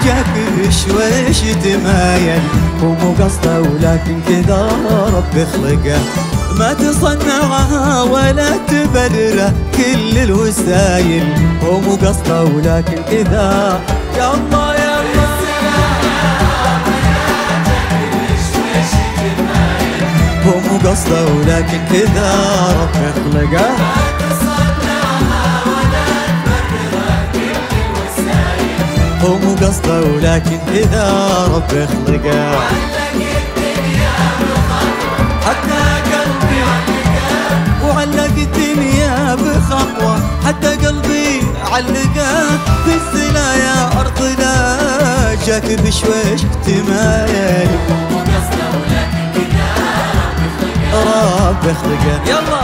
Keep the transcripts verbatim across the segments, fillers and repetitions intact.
جاك بشويش تمايل، هو مو قصده ولكن كذا ربي خلقه، ما تصنعها ولا تبرره كل الوسايل، هو مو قصده ولكن كذا. يا الله يا الله هو مو قصده ولكن كذا ربي خلقه، هو مو قصده ولكن كذا ربي خلقه. حتى قلبي وعلق الدنيا بخطوة، حتى قلبي علقه في الثنايا أرضنا، جاك بشويش تمايل، مو قصده ولكن كذا ربي خلقه. يلا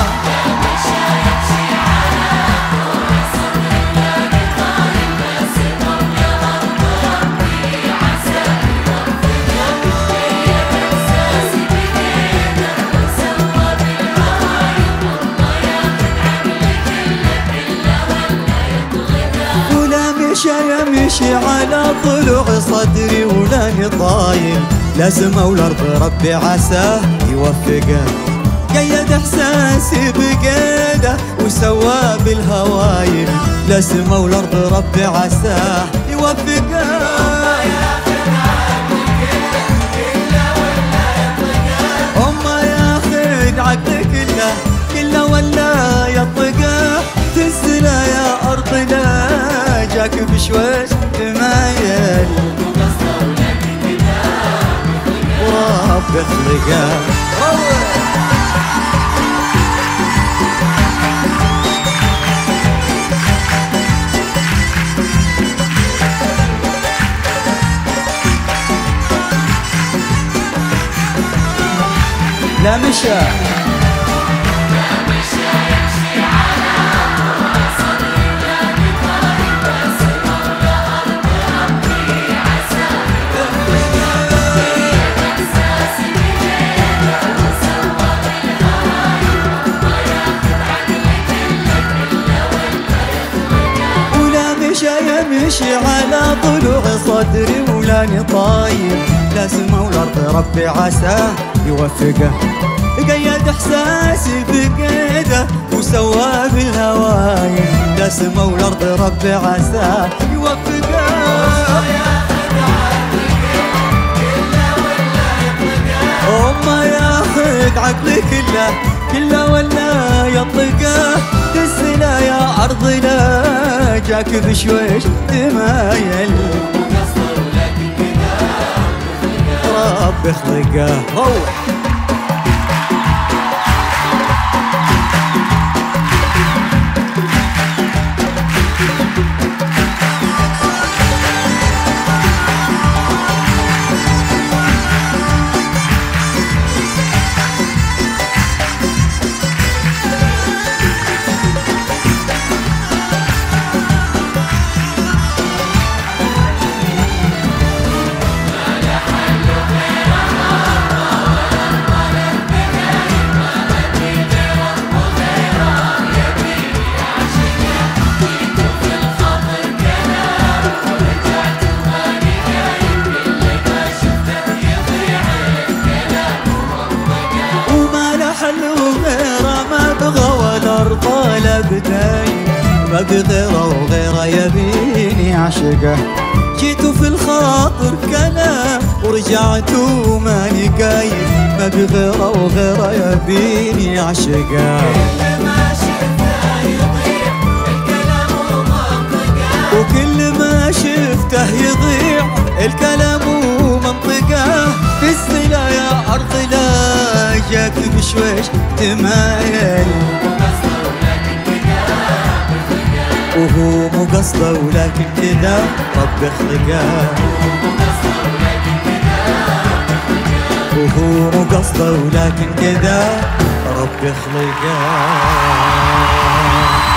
يمشي على ضلوع صدري ولاني طايل، لازم والارض ربي عساه يوفقه، قيد احساسي بقيده وسواه بالهوايل، لازم والارض ربي عساه يوفقه. أما ياخذ عقلي كله كله ولا يطقه، تنسنا يا أرضنا جاك بشويش تمايل، وربي خلقه. لا مشى يمشي على ضلوع صدري ولاني طاير، لازم والارض ربي عساه يوفقه، قيد احساسي بقيده وسواه بالهوايل، لازم والارض ربي عساه يوفقه. وما ياخذ عقلي كله كله ولا يطلقه، تسنا يا ارضنا جاك بشويش تمايل، ربي خلقه. روح ما بغيره وغيره يبيني عشقه، جيتوا في الخاطر كلام ورجعت وماني قايل، ما بغيره وغيره يبيني عشقه، كل ما شفته يضيع الكلام ومنطقه، وكل ما شفته يضيع الكلام ومنطقه، في السلا يا أرضنا جاك بشويش تمايل، وهو مو قصده ولكن كذا ربي خلقه، وهو مو قصده ولكن كذا ربي خلقه.